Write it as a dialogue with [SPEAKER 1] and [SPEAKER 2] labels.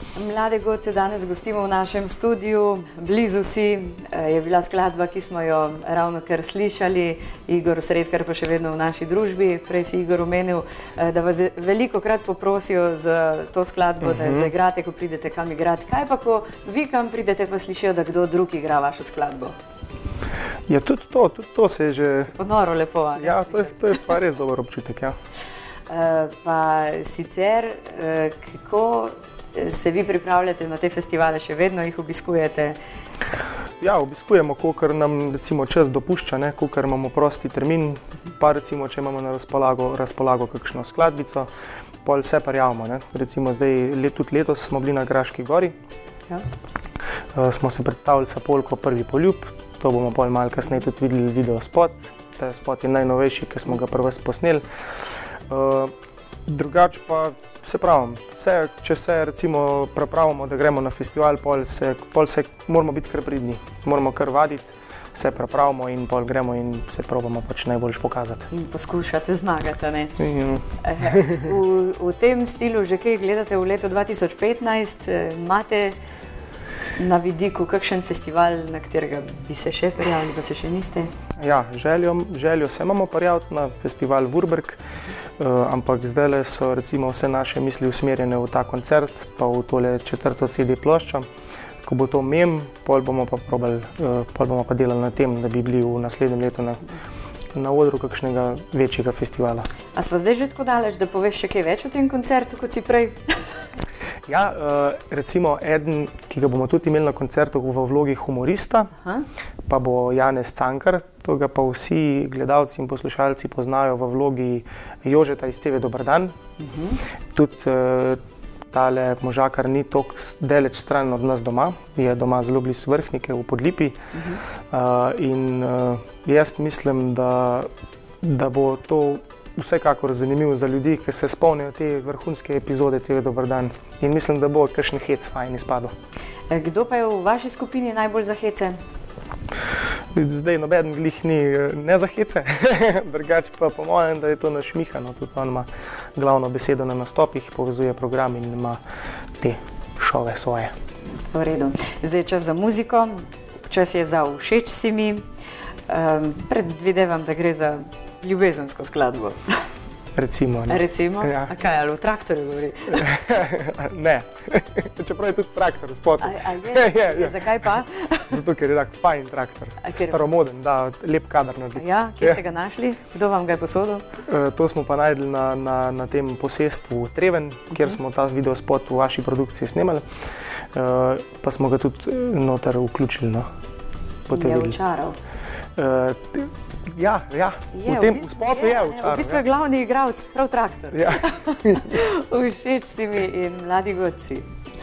[SPEAKER 1] Mlade godce danes gostimo v našem studiu. Blizu si je bila skladba, ki smo jo ravno kar slišali. Igor Sredkar pa še vedno v naši družbi. Prej si Igor omenil, da vas veliko krat poprosijo za to skladbo, da zaigrate, ko pridete kam igrati. Kaj pa, ko vi kam pridete, pa slišijo, da kdo drug igra vašo skladbo?
[SPEAKER 2] Ja, tudi to se je že...
[SPEAKER 1] Ponoro lepo.
[SPEAKER 2] Ja, to je pa res dober občutek, ja.
[SPEAKER 1] Pa sicer, kako se vi pripravljate na te festivale, še vedno jih obiskujete?
[SPEAKER 2] Ja, obiskujemo, kolikor nam recimo čas dopušča, kolikor imamo prosti termin, pa recimo, če imamo na razpolago kakšno skladbico, pol vse prijavimo. Recimo zdaj, tudi letos smo bili na Graški gori, smo se predstavili s polko Prvi poljub, to bomo pol malo kasneje tudi videli video spot, ta spot je najnovejši, ki smo ga prvi posneli. Drugače pa se pravim, če se recimo pripravimo, da gremo na festival, pol se moramo biti kar pridni, moramo kar vaditi, se pripravimo in pol gremo in se probamo pač najboljš pokazati.
[SPEAKER 1] In poskušate zmagati, ne? V tem stilu že kaj gledate v letu 2015, imate na vidiku kakšen festival, na katerega bi se še prijavili, pa se še niste?
[SPEAKER 2] Ja, željo se imamo prijaviti na festival Vurberg, ampak zdajle so recimo vse naše misli usmerjene v ta koncert, pa v tole 4. CD ploščo. Ko bo to pol bomo pa delali na tem, da bi bili v naslednjem letu na odru kakšnega večjega festivala.
[SPEAKER 1] A sva zdaj že tako daleč, da poveš še kaj več o tem koncertu, kot si prej?
[SPEAKER 2] Ja, recimo eden, ki ga bomo tudi imeli na koncertu v vlogi humorista, pa bo Janez Cankar, to ga pa vsi gledalci in poslušalci poznajo v vlogi Jožeta iz TV Dober dan. Tudi tale možakar ni toliko daleč stran od nas doma, je doma zelo blizu Vrhnike v Podlipi. In jaz mislim, da bo to vsekakor zanimivo za ljudi, ki se spomnijo te vrhunske epizode TV Dober dan. In mislim, da bo kakšen hec fajn izpadel.
[SPEAKER 1] Kdo pa je v vaši skupini najbolj za hece?
[SPEAKER 2] Zdaj nobeden glih ni ne za hece, drugače pa po mojem, da je to naš Miha, tudi on ima glavno besedo na nastopih, povezuje program in ima te šove svoje.
[SPEAKER 1] V redu. Zdaj je čas za muziko, čas je za Všeč si mi. Predvidevam, da gre za ljubezensko skladbo.
[SPEAKER 2] Recimo, ne.
[SPEAKER 1] Recimo?
[SPEAKER 2] Ja.
[SPEAKER 1] A kaj, ali v traktorju govori?
[SPEAKER 2] Ne, čeprav je tudi traktor v spotu.
[SPEAKER 1] Zakaj pa?
[SPEAKER 2] Zato, ker je tak fajn traktor, staromoden, da lep kadar naredi.
[SPEAKER 1] Ja, kje ste ga našli? Kdo vam ga je posodil?
[SPEAKER 2] To smo pa najdeli na tem posestvu Treven, kjer smo ta videospot v vaši produkciji snemali, pa smo ga tudi noter vključili.
[SPEAKER 1] In je očaral?
[SPEAKER 2] Ja, v tem spotu je očaral.
[SPEAKER 1] V bistvu je glavni igralec prav traktor. Všeč si mi in Mladi godci.